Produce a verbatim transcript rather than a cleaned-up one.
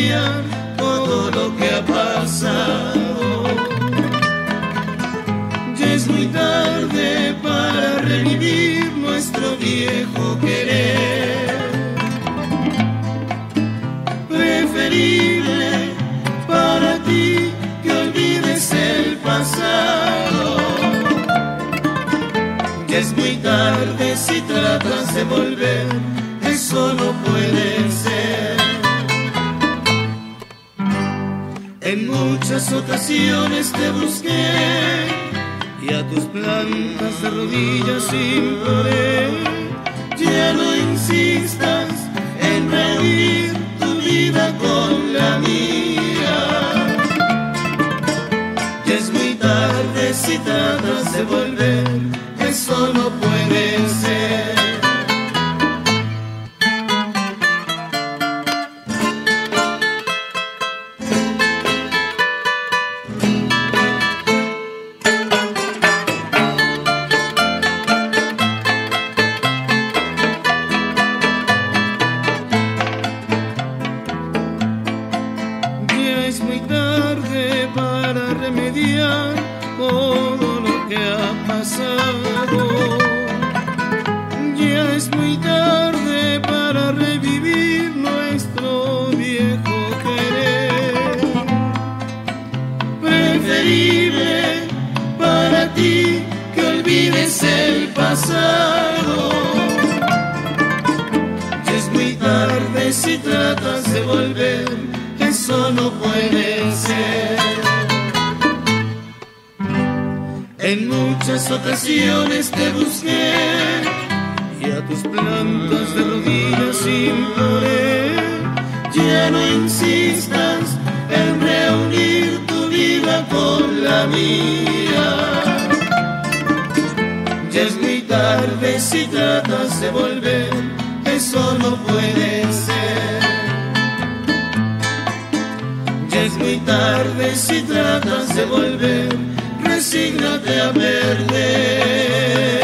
remediar todo lo que ha pasado. Ya es muy tarde para revivir nuestro viejo querer. Preferible para ti que olvides el pasado. Ya es muy tarde si tratas de volver, eso no puede ser. En muchas ocasiones te busqué y a tus plantas de rodillas imploré. Ya no insistas en reunir tu vida con la mía. Ya es muy tarde si tratas de volver, eso no puede ser. Es muy tarde para remediar todo lo que ha pasado. Ya es muy tarde para revivir nuestro viejo querer. Preferible para ti que olvides el pasado. Ya es muy tarde si tratas de volver, eso no puede ser. En muchas ocasiones te busqué y a tus plantas de rodillas imploré. Ya no insistas en reunir tu vida con la mía. Ya es muy tarde si tratas de volver, eso no puede ser. Ya es muy tarde si tratas de volver, resígnate a perder.